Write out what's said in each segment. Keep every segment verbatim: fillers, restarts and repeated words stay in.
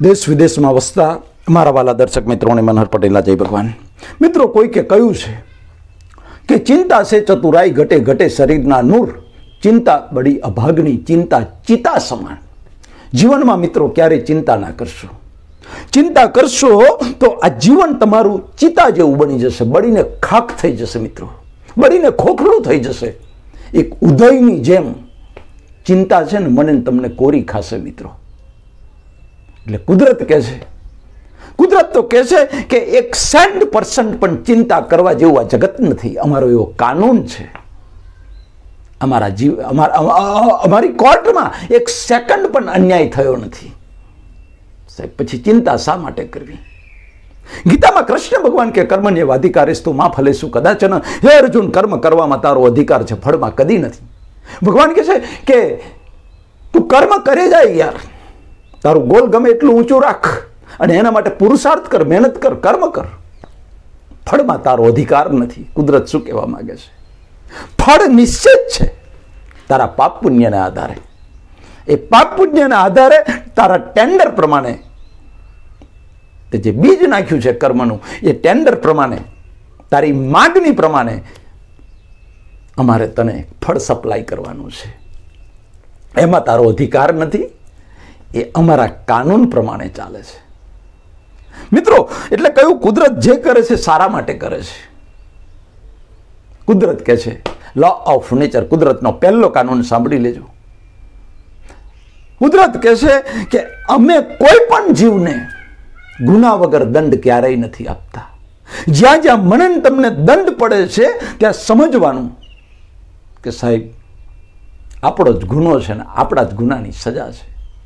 देश विदेश में वसता मारा वाला दर्शक मित्रों ने मनहर पटेल जय भगवान। मित्रों कोई के कहूं छे कि चिंता से चतुराई घटे घटे शरीर ना नूर, चिंता बड़ी अभागनी, चिंता चिता समान। जीवन में मित्रों क्यारे चिंता ना करशो, चिंता करशो तो आ जीवन तमारू चिता जेवुं बनी जशे, बळीने खाक थई जशे मित्रों, बळीने खोखलुं थई जशे। एक उदयनी जेम चिंता छे ने मने तमने कोरी खाशे मित्रों। એટલે કુદરત કહે છે, કુદરત તો કહે છે કે એક સેન્ટ પર્સન્ટ પણ ચિંતા કરવા જેવું આ જગત નથી। અમારો એવો કાનૂન છે, અમારા જીવ અમારી કોર્ટમાં એક સેકન્ડ પણ અન્યાય થયો નથી। સાહેબ પછી ચિંતા શા માટે કરવી? ગીતામાં કૃષ્ણ ભગવાન કે કર્મણ્ય અધિકારીસ્તુ માં ફલેસુ કદાચન, હે અર્જુન કર્મ કરવામાં તારો અધિકાર છે, ફળમાં કદી નથી। ભગવાન કહે છે કે તું કર્મ કરે જાય યાર, તારું ગોલ ગમે એટલું ઊંચું રાખ અને એના માટે પુરુષાર્થ કર, મહેનત કર, કર્મ કર, ફળમાં તારો અધિકાર નથી। કુદરત શું કહેવા માંગે છે? ફળ નિશ્ચિત છે તારા પાપ પુણ્યના આધારે। એ પાપ પુણ્યના આધારે તારા ટેન્ડર પ્રમાણે તે જે બીજ નાખ્યું છે કર્મનું, એ ટેન્ડર પ્રમાણે તારી માગણી પ્રમાણે અમારે તને ફળ સપ્લાય કરવાનું છે। એમાં તારો અધિકાર નથી, એ અમારા કાનૂન પ્રમાણે ચાલે છે મિત્રો। એટલે કયું કુદરત જે કરે છે સારા માટે કરે છે। કુદરત કહે છે લો ઓફ નેચર, કુદરતનો પહેલો કાનૂન સાંભળી લેજો। કુદરત કહે છે કે અમે કોઈ પણ જીવને ગુના વગર દંડ ક્યારેય નથી આપતા। જ્યાં જ્યાં મને તમને દંડ પડે છે ત્યાં સમજવાનું કે સાહેબ આપણો જ ગુનો છે ને આપણા જ ગુનાની સજા છે।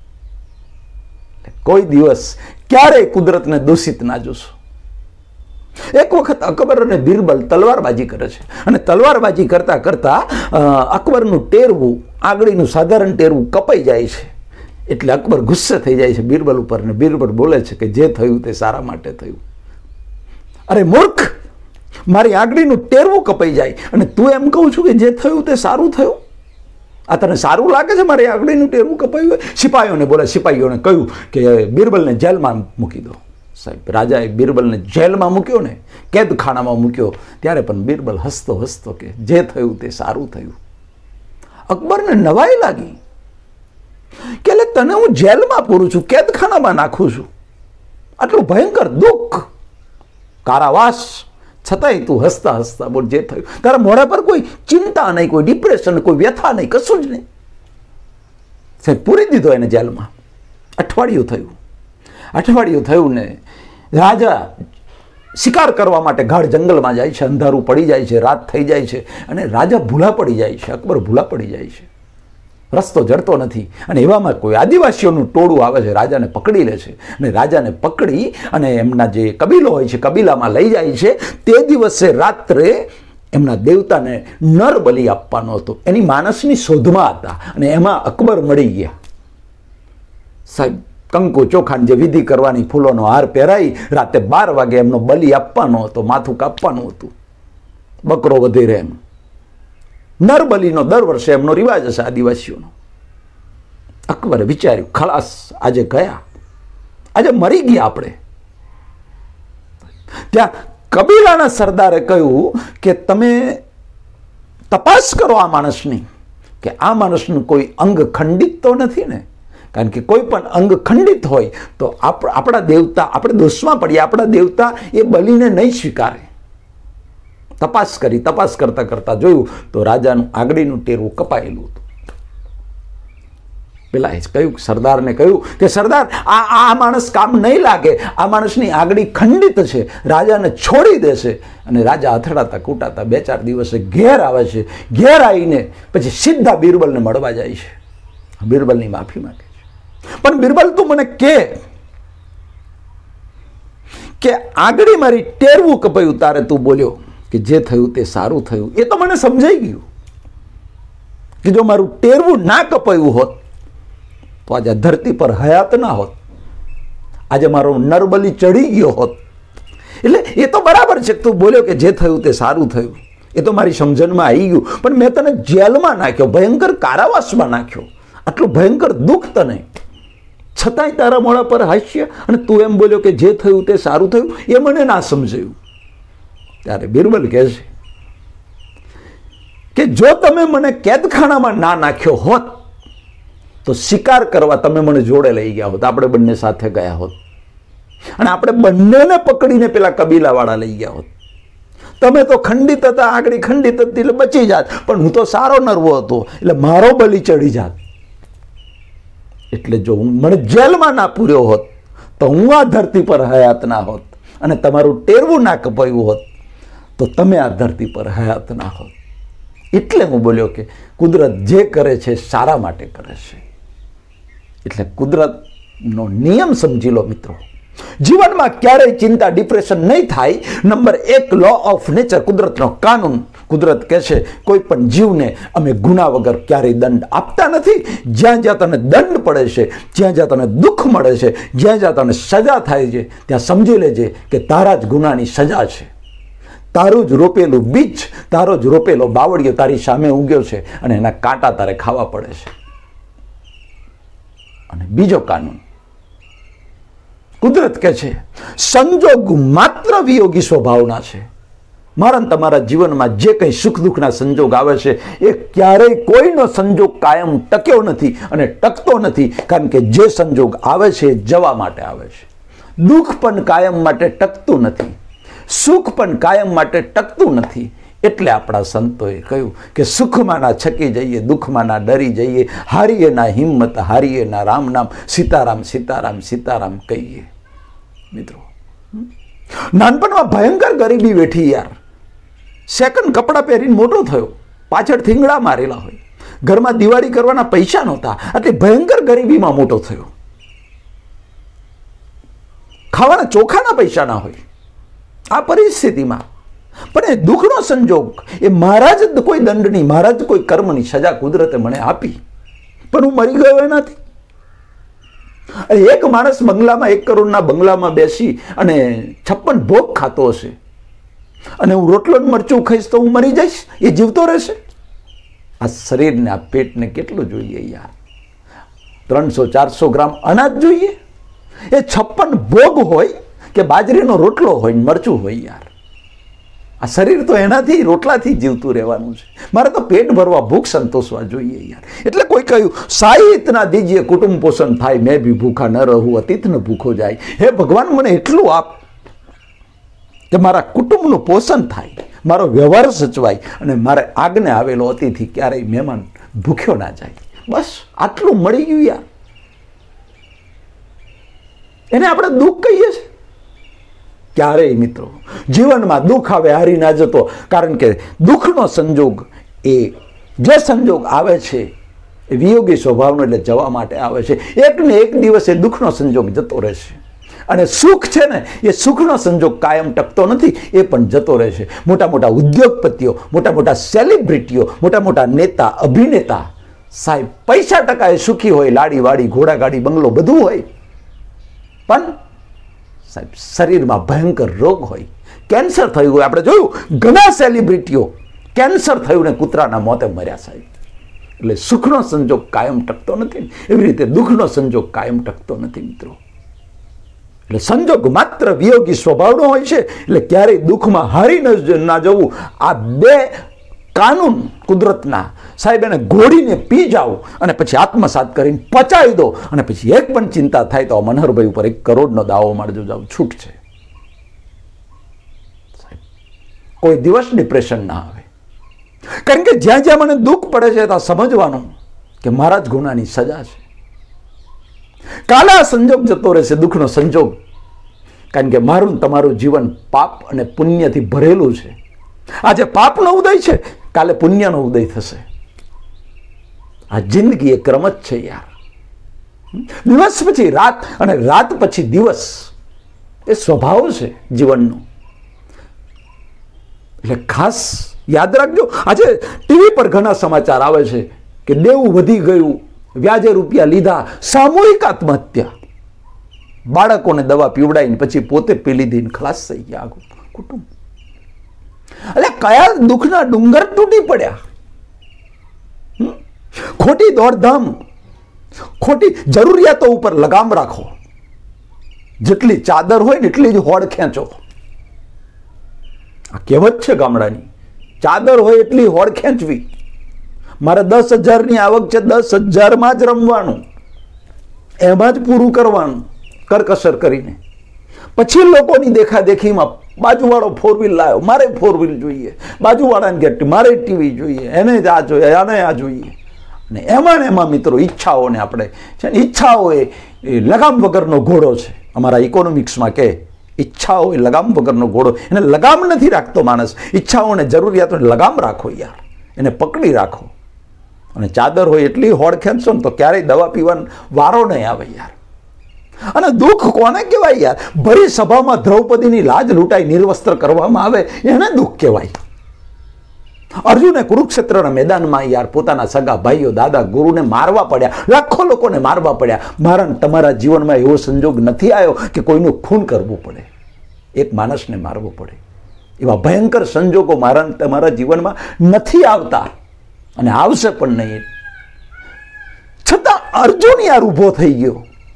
કોઈ દિવસ ક્યારેય કુદરતને દોષિત ના જોશો। એક વખત અકબર અને બિરબલ તલવારબાજી કરે છે અને તલવારબાજી કરતા કરતા અકબરનું ટેરવું, આગળનું સાધારણ ટેરવું કપાઈ જાય છે। એટલે અકબર ગુસ્સે થઈ જાય છે બિરબલ ઉપર ને બિરબલ બોલે છે કે જે થયું તે સારા માટે થયું। અરે મૂર્ખ, મારી આગળનું ટેરવું કપાઈ જાય અને તું એમ કહું છું કે જે થયું તે સારું થયું? આ તને સારું લાગે છે મારી આગળનું ટેરવું કપાયું? સિપાહીઓને બોલે, સિપાહીઓને કહ્યું કે બિરબલને જેલમાં મૂકી દો। સાહેબ રાજાએ બિરબલને જેલમાં મૂક્યો ને, કેદખાનામાં મૂક્યો, ત્યારે પણ બિરબલ હસતો હસતો કે જે થયું તે સારું થયું। અકબરને નવાઈ લાગી કે એટલે તને હું જેલમાં પૂરું છું, કેદખાનામાં નાખું છું, આટલું ભયંકર દુઃખ, કારાવાસ, છતાંય તું હસતા હસતા બોલ જે થયું। તારા મોઢા પર કોઈ ચિંતા નહીં, કોઈ ડિપ્રેશન, કોઈ વ્યથા નહીં, કશું જ નહીં। સાહેબ પૂરી દીધો એને જેલમાં। અઠવાડિયું થયું, અઠવાડિયું થયું ને રાજા શિકાર કરવા માટે ગાઢ જંગલમાં જાય છે। અંધારું પડી જાય છે, રાત થઈ જાય છે અને રાજા ભૂલા પડી જાય છે, અકબર ભૂલા પડી જાય છે, રસ્તો જડતો નથી। અને એવામાં કોઈ આદિવાસીઓનું ટોળું આવે છે, રાજાને પકડી લે છે અને રાજાને પકડી અને એમના જે કબીલો હોય છે કબીલામાં લઈ જાય છે। તે દિવસે રાત્રે એમના દેવતાને નર બલિ આપવાનો હતો, એની માનસની શોધમાં હતા અને એમાં અકબર મળી ગયા। સાહેબ કંકુ ચોખાન જે વિધિ કરવાની, ફૂલોનો હાર પહેરાઈ રાતે બાર વાગે એમનો બલિ આપવાનો હતો, માથું કાપવાનું હતું, બકરો વધેરે એમ। નરબલીનો દર વર્ષે એમનો રિવાજ હશે આદિવાસીઓનો। અકબરે વિચાર્યું ખલાસ, આજે ગયા, આજે મરી ગયા આપણે। ત્યાં કબીલાના સરદારે કહ્યું કે તમે તપાસ કરો આ માણસની, કે આ માણસનું કોઈ અંગ ખંડિત તો નથી ને? કારણ કે કોઈ પણ અંગ ખંડિત હોય તો આપણા દેવતા, આપણે દોષમાં પડીએ, આપણા દેવતા એ બલિને નહીં સ્વીકારે। તપાસ કરી, તપાસ કરતા કરતા જોયું તો રાજાનું આગળનું ટેરવું કપાયેલું હતું। પેલા એ કહ્યું, સરદારને કહ્યું કે સરદાર આ આ માણસ કામ નહીં લાગે, આ માણસની આગળી ખંડિત છે, રાજાને છોડી દેશે। અને રાજા અથડાતા કૂટાતા બે ચાર દિવસે ઘેર આવે છે। ઘેર આવીને પછી સીધા બિરબલને મળવા જાય છે, બિરબલની માફી માંગે છે। પણ બિરબલ તું મને કે કે આગળી મારી ટેરવું કપાયું તારે તું બોલ્યો કે જે થયું તે સારું થયું, એ તો મને સમજાઈ ગયું કે જો મારું ટેરવું ના કપાયું હોત તો આજે ધરતી પર હયાત ના હોત, આજે મારો નરબલી ચડી ગયો હોત। એટલે એ તો બરાબર છે તું બોલ્યો કે જે થયું તે સારું થયું, એ તો મારી સમજણમાં આવી ગયું, પણ મેં તને જેલમાં નાખ્યો, ભયંકર કારાવાસમાં નાખ્યો, આટલું ભયંકર દુઃખ તને, છતાંય તારા મોઢા પર હાસ્ય અને તું એમ બોલ્યો કે જે થયું તે સારું થયું, એ મને ના સમજાયું. ત્યારે બિરબલ કહે છે કે જો તમે મને કેદખાનામાં ના નાખ્યો હોત તો શિકાર કરવા તમે મને જોડે લઈ ગયા હોત, આપણે બંને સાથે ગયા હોત અને આપણે બંનેને પકડીને પેલા કબીલાવાળા લઈ ગયા હોત. તમે તો ખંડિત હતા, આગળ ખંડિત હતી એટલે બચી જાત, પણ હું તો સારો નરવો હતો એટલે મારો બલી ચડી જાત. એટલે જો હું મને જેલમાં ના પૂર્યો હોત તો હું આ ધરતી પર હયાત ના હોત અને તમારું ટેરવું ના કપાયું હોત તો તમે આ ધરતી પર હયાત ના હોત. એટલે હું બોલ્યો કે કુદરત જે કરે છે સારા માટે કરે છે. એટલે કુદરતનો નિયમ સમજી લો મિત્રો. જીવનમાં ક્યારેય ચિંતા, ડિપ્રેશન નહીં થાય. નંબર એક, લો ઓફ નેચર, કુદરતનો કાનૂન. કુદરત કહે છે કોઈ પણ જીવને અમે ગુના વગર ક્યારેય દંડ આપતા નથી. જ્યાં જ્યાં તને દંડ પડે છે, જ્યાં જ્યાં તને દુઃખ મળે છે, જ્યાં જ્યાં તને સજા થાય છે, ત્યાં સમજી લેજે કે તારા જ ગુનાની સજા છે. તારું જ રોપેલું બીજ, તારો જ રોપેલો બાવળિયો તારી સામે ઉગ્યો છે અને એના કાંટા તારે ખાવા પડે છે. અને બીજો કાનૂન, કુદરત કહે છે સંજોગ માત્ર વિયોગી સ્વભાવના છે. મારા તમારા જીવનમાં જે કંઈ સુખ દુઃખના સંજોગ આવે છે એ ક્યારેય કોઈનો સંજોગ કાયમ ટક્યો નથી અને ટકતો નથી, કારણ કે જે સંજોગ આવે છે એ જવા માટે આવે છે. દુઃખ પણ કાયમ માટે ટકતું નથી, સુખ પણ કાયમ માટે ટકતું નથી. એટલે આપણા સંતોએ કહ્યું કે સુખમાં ના છકી જઈએ, દુઃખમાં ના ડરી જઈએ, હારીએ ના હિંમત, હારીએ ના રામ નામ, સીતારામ સીતારામ સીતારામ કહીએ. મિત્રો, નાનપણમાં ભયંકર ગરીબી વેઠી યાર. સેકન્ડ કપડાં પહેરીને મોટો થયો, પાછળ થીંગડા મારેલા હોય, ઘરમાં દિવાળી કરવાના પૈસા નહોતા, એટલે ભયંકર ગરીબીમાં મોટો થયો. ખાવાના ચોખાના પૈસા ના હોય. આ પરિસ્થિતિમાં પણ એ દુઃખનો સંજોગ, એ મારા જ કોઈ દંડની, મારા જ કોઈ કર્મની સજા કુદરતે મને આપી, પણ હું મરી ગયો એનાથી. એક માણસ બંગલામાં, એક કરોડના બંગલામાં બેસી અને છપ્પન ભોગ ખાતો હશે અને હું રોટલો મરચું ખાઈશ તો હું મરી જઈશ, એ જીવતો રહેશે? આ શરીરને, આ પેટને કેટલું જોઈએ યાર? ત્રણસો ચારસો ગ્રામ અનાજ જોઈએ? એ છપ્પન ભોગ હોય કે બાજરીનો રોટલો હોય, મરચું હોય યાર. આ શરીર તો એનાથી, રોટલાથી જીવતું રહેવાનું છે. મારે તો પેટ ભરવા, ભૂખ સંતોષવા જોઈએ યાર. એટલે કોઈ કહ્યું સાઈ ઇતના દીજીએ કુટુંબ પોષણ થાય, મેં ભી ભૂખા ન રહું, અતિથ ન ભૂખો જાય. હે ભગવાન, મને એટલું આપ કે મારા કુટુંબનું પોષણ થાય, મારો વ્યવહાર સચવાય અને મારે આગને આવેલો અતિથિ ક્યારેય મહેમાન ભૂખ્યો ના જાય. બસ આટલું મળી ગયું યાર. એને આપણે દુઃખ કહીએ છીએ. ક્યારેય મિત્રો જીવનમાં દુઃખ આવે હારી ના જતો, કારણ કે દુઃખનો સંજોગ, એ જે સંજોગ આવે છે એ વિયોગી સ્વભાવનો, એટલે જવા માટે આવે છે. એક ને એક દિવસ એ દુઃખનો સંજોગ જતો રહેશે. અને સુખ છે ને, એ સુખનો સંજોગ કાયમ ટકતો નથી, એ પણ જતો રહેશે. મોટા મોટા ઉદ્યોગપતિઓ, મોટા મોટા સેલિબ્રિટીઓ, મોટા મોટા નેતા, અભિનેતા, સાહેબ પૈસા ટકા એ સુખી હોય, લાડી વાડી, ઘોડા ગાડી, બંગલો બધું હોય, પણ સાહેબ શરીરમાં ભયંકર રોગ હોય, કેન્સર થયું હોય. આપણે જોયું ઘણા સેલિબ્રિટીઓ કેન્સર થયું ને કૂતરાના મોતે મર્યા સાહેબ. એટલે સુખનો સંજોગ કાયમ ટકતો નથી, એવી રીતે દુઃખનો સંજોગ કાયમ ટકતો નથી મિત્રો. એટલે સંજોગ માત્ર વિયોગી સ્વભાવનો હોય છે. એટલે ક્યારેય દુઃખમાં હારી ના જવું. આ બે કાનૂન કુદરતના સાહેબ, એને ઘોડીને પી જાઓ અને પછી આત્મસાત કરીને પચાવી દો, અને પછી એક પણ ચિંતા થાય તો મનહરભાઈ ઉપર એક કરોડનો દાવો મારજો, જાવ છૂટ છે સાહેબ. કોઈ દિવસ ડિપ્રેશન ના આવે, કારણ કે જ્યાં જ્યાં મને દુઃખ પડે છે ત્યાં સમજવાનું કે મારા જ ગુનાની સજા છે. કાલે આ સંજોગ જતો રહેશે, દુઃખનો સંજોગ, કારણ કે મારું તમારું જીવન પાપ અને પુણ્યથી ભરેલું છે. આજે પાપનો ઉદય છે, કાલે પુણ્યનો ઉદય થશે. આ જિંદગી એ ક્રમ જ છે યાર. દિવસ પછી રાત અને રાત પછી દિવસ, એ સ્વભાવ છે જીવનનો. એટલે ખાસ યાદ રાખજો. આજે ટીવી પર ઘણા સમાચાર આવે છે કે દેવું વધી ગયું, વ્યાજે રૂપિયા લીધા, સામૂહિક આત્મહત્યા, બાળકોને દવા પીવડાવીને પછી પોતે પી લીધી, ખલાસ થઈ ગયા આખું કુટુંબ. એટલે કયા દુઃખના ડુંગર તૂટી પડ્યા. ખોટી દોડધામ, ખોટી જરૂરિયાતો ઉપર લગામ રાખો. જેટલી ચાદર હોય ને એટલી જ હોડ ખેંચો. આ કહેવત છે ગામડાની. ચાદર હોય એટલી હોડ ખેંચવી. મારે દસ હજારની આવક છે, દસ હજારમાં જ રમવાનું, એમાં જ પૂરું કરવાનું કરકસર કરીને. પછી લોકોની દેખાદેખીમાં બાજુવાળો ફોર વ્હીલ લાવ્યો, મારે ફોર વ્હીલ જોઈએ, બાજુવાળાને કે મારે ટીવી જોઈએ, એને જ આ જોઈએ, આને આ જોઈએ. અને એમાં ને એમાં મિત્રો ઈચ્છાઓને આપણે છે ને, ઈચ્છાઓ એ લગામ વગરનો ઘોડો છે. અમારા ઇકોનોમિક્સમાં કે ઈચ્છાઓ એ લગામ વગરનો ઘોડો. એને લગામ નથી રાખતો માણસ. ઈચ્છાઓને જરૂરિયાતોને લગામ રાખો યાર, એને પકડી રાખો. અને ચાદર હોય એટલી હોડ ખેંચશો ને તો ક્યારેય દવા પીવાનો વારો નહીં આવે યાર. અને દુઃખ કોને કહેવાય યાર? ભરી સભામાં દ્રૌપદીની લાજ લૂંટાઈ નિર્વસ્ત્ર કરવામાં આવે એને દુઃખ કહેવાય. અર્જુને કુરુક્ષેત્રના મેદાનમાં યાર પોતાના સગા ભાઈઓ, દાદા, ગુરુને મારવા પડ્યા, લાખો લોકોને મારવા પડ્યા. મારા તમારા જીવનમાં એવો સંજોગ નથી આવ્યો કે કોઈનું ખૂન કરવું પડે, એક માણસને મારવો પડે. એવા ભયંકર સંજોગો મારા તમારા જીવનમાં નથી આવતા અને આવશે પણ નહીં. છતાં અર્જુન યાર ઊભો થઈ ગયો,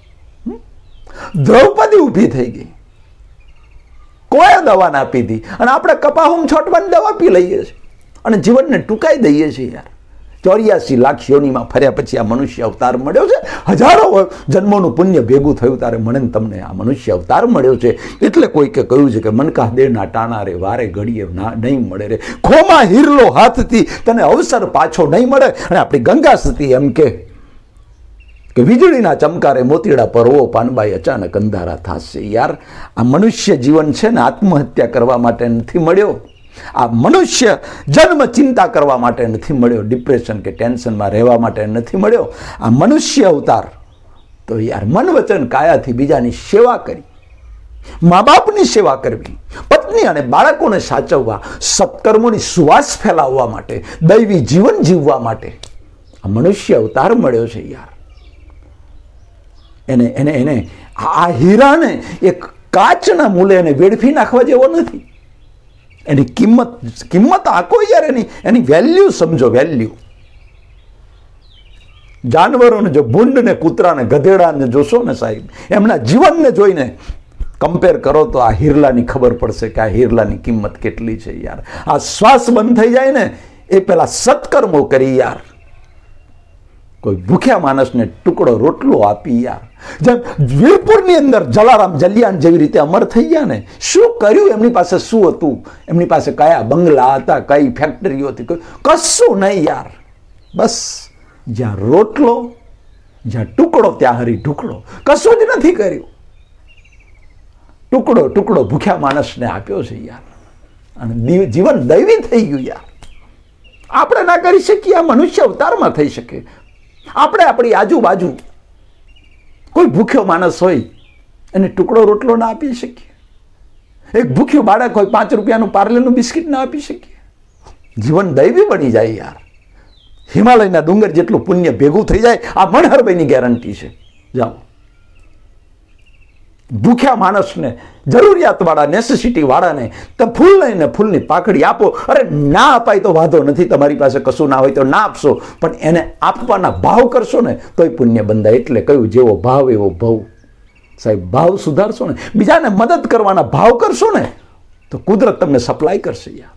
દ્રૌપદી ઊભી થઈ ગઈ. કોઈ દવા ના પીધી અને આપણે કપાહુમ છોટવાની દવા પી લઈએ છીએ અને જીવનને ટૂંકાઈ દઈએ છીએ યાર. ચોર્યાસી લાખ યોનીમાં ફર્યા પછી આ મનુષ્ય અવતાર મળ્યો છે. હજારો જન્મોનું પુણ્ય ભેગું થયું તારે મને તમને આ મનુષ્ય અવતાર મળ્યો છે. એટલે કોઈકે કહ્યું છે કે મનકા દેના ટાણા રે વારે ઘડીએ ના નહીં મળે રે, ખોમાં હીરલો હાથથી તને અવસર પાછો નહીં મળે. અને આપણી ગંગા સતી એમ કે કે વીજળીના ચમકારે મોતીડા પરવો પાનબાઈ અચાનક અંધારા થશે. યાર આ મનુષ્ય જીવન છે ને આત્મહત્યા કરવા માટે નથી મળ્યો. આ મનુષ્ય જન્મ ચિંતા કરવા માટે નથી મળ્યો, ડિપ્રેશન કે ટેન્શનમાં રહેવા માટે નથી મળ્યો. આ મનુષ્ય અવતાર તો યાર મન વચન કાયાથી બીજાની સેવા કરી, મા બાપની સેવા કરવી, પત્ની અને બાળકોને સાચવવા, સત્કર્મોની સુવાસ ફેલાવવા માટે, દૈવી જીવન જીવવા માટે આ મનુષ્ય અવતાર મળ્યો છે યાર. એને એને એને આ હીરાને એક કાચના મૂલે એને વેડફી નાખવા જેવો નથી. એની કિંમત કિંમત આખો યાર, એની એની વેલ્યુ સમજો, વેલ્યુ. જાનવરોને જો ભૂંડ ને કૂતરાને ગધેડાને જોશો ને સાહેબ, એમના જીવનને જોઈને કમ્પેર કરો તો આ હીરલાની ખબર પડશે કે આ હીરલાની કિંમત કેટલી છે યાર. આ શ્વાસ બંધ થઈ જાય ને એ પેલા સત્કર્મો કરી યાર. કોઈ ભૂખ્યા માણસને ટુકડો રોટલો આપી યાર. જેમ વીરપુરની અંદર જલારામ જલિયાન જેવી રીતે અમર થઈ ગયા ને, શું કર્યું? એમની પાસે શું હતું? એમની પાસે કયા બંગલા હતા, કઈ ફેક્ટરીઓ હતી? કશું નહીં યાર. બસ જ્યાં રોટલો, જ્યાં ટુકડો ત્યાં હરી ઢુકડો. કશું જ નથી કર્યું. ટુકડો ટુકડો ભૂખ્યા માણસને આપ્યો છે યાર. અને જીવન દૈવી થઈ ગયું યાર. આપણે ના કરી શકીએ, આ મનુષ્ય અવતારમાં થઈ શકે. આપણે આપણી આજુબાજુ કોઈ ભૂખ્યો માણસ હોય એને ટુકડો રોટલો ના આપી શકીએ? એક ભૂખ્યું બાળક હોય પાંચ રૂપિયાનું પાર્લેનું બિસ્કિટ ના આપી શકીએ? જીવન દૈવી બની જાય યાર. હિમાલયના ડુંગર જેટલું પુણ્ય ભેગું થઈ જાય આ મણહરભાઈની ગેરંટી છે. જાઓ ભૂખ્યા માણસને, જરૂરિયાતવાળા, નેસેસિટી વાળાને તો ફૂલ લઈને ફૂલની પાકડી આપો. અરે ના અપાય તો વાંધો નથી, તમારી પાસે કશું ના હોય તો ના આપશો, પણ એને આપવાના ભાવ કરશો ને તોય પુણ્ય બંધાય. એટલે કહ્યું જેવો ભાવ એવો ભાવ. સાહેબ ભાવ સુધારશો ને, બીજાને મદદ કરવાના ભાવ કરશો ને તો કુદરત તમને સપ્લાય કરશે યાર.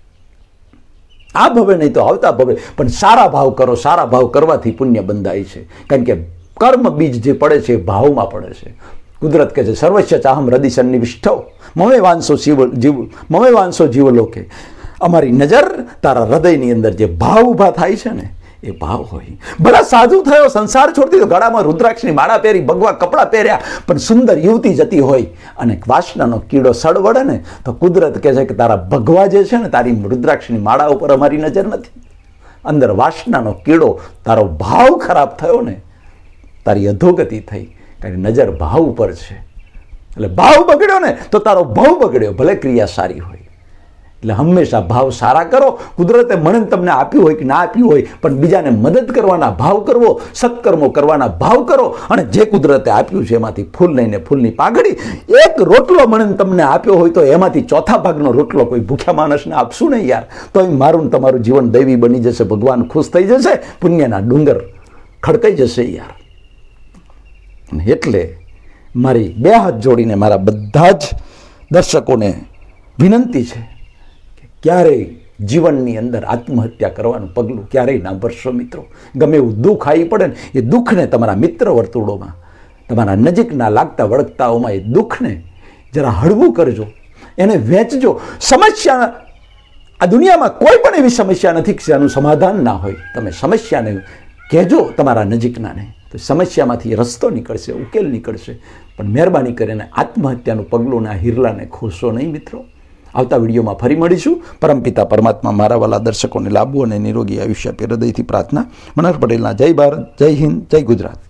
આ ભવે નહીં તો આવતા ભવે, પણ સારા ભાવ કરો. સારા ભાવ કરવાથી પુણ્ય બંધાય છે. કારણ કે કર્મ બીજ જે પડે છે એ ભાવમાં પડે છે. કુદરત કહે છે સર્વસ્ય ચાહમ હૃદય સન્નિવિષ્ઠો મમે વાંસો જીવ જીવ મમે વાંસો જીવલોકે. અમારી નજર તારા હૃદયની અંદર જે ભાવ ઊભા થાય છે ને એ ભાવ હોય. ભલા સાધુ થયો, સંસાર છોડતી, તો ગળામાં રુદ્રાક્ષની માળા પહેરી, ભગવા કપડાં પહેર્યા, પણ સુંદર યુવતી જતી હોય અને વાસનાનો કીડો સડવડે ને તો કુદરત કહે છે કે તારા ભગવા જે છે ને, તારી રુદ્રાક્ષની માળા ઉપર અમારી નજર નથી. અંદર વાસનાનો કીડો, તારો ભાવ ખરાબ થયો ને, તારી અધોગતિ થઈ. કારણ નજર ભાવ ઉપર છે. એટલે ભાવ બગડ્યો ને તો તારો ભાવ બગડ્યો, ભલે ક્રિયા સારી હોય. એટલે હંમેશા ભાવ સારા કરો. કુદરતે મને તમને આપ્યું હોય કે ના આપ્યું હોય, પણ બીજાને મદદ કરવાના ભાવ કરવો, સત્કર્મો કરવાના ભાવ કરો. અને જે કુદરતે આપ્યું છે એમાંથી ફૂલ લઈને ફૂલની પાઘડી. એક રોટલો મને તમને આપ્યો હોય તો એમાંથી ચોથા ભાગનો રોટલો કોઈ ભૂખ્યા માણસને આપશું નહીં યાર, તો મારું તમારું જીવન દૈવી બની જશે. ભગવાન ખુશ થઈ જશે, પુણ્યના ડુંગર ખડકાઈ જશે યાર. અને એટલે મારી બે હાથ જોડીને મારા બધા જ દર્શકોને વિનંતી છે કે ક્યારેય જીવનની અંદર આત્મહત્યા કરવાનું પગલું ક્યારેય ના ભરશો મિત્રો. ગમે એવું દુઃખ આવી પડે ને એ દુઃખને તમારા મિત્ર વર્તુળોમાં, તમારા નજીકના લાગતા વળગતાઓમાં એ દુઃખને જરા હળવું કરજો, એને વેચજો. સમસ્યા આ દુનિયામાં કોઈ પણ એવી સમસ્યા નથી કે જેનું સમાધાન ના હોય. તમે સમસ્યાને કહેજો તમારા નજીકનાને તો સમસ્યામાંથી રસ્તો નીકળશે, ઉકેલ નીકળશે. પણ મહેરબાની કરીને આત્મહત્યાનું પગલું ના હિરલાને ખોશો નહીં મિત્રો. આવતા વિડીયોમાં ફરી મળીશું. પરમપિતા પરમાત્મા મારા વાલા દર્શકોને લાભો અને નિરોગી આયુષ્ય આપે હૃદયથી પ્રાર્થના. મનોહર પટેલના જય ભારત, જય હિન્દ, જય ગુજરાત.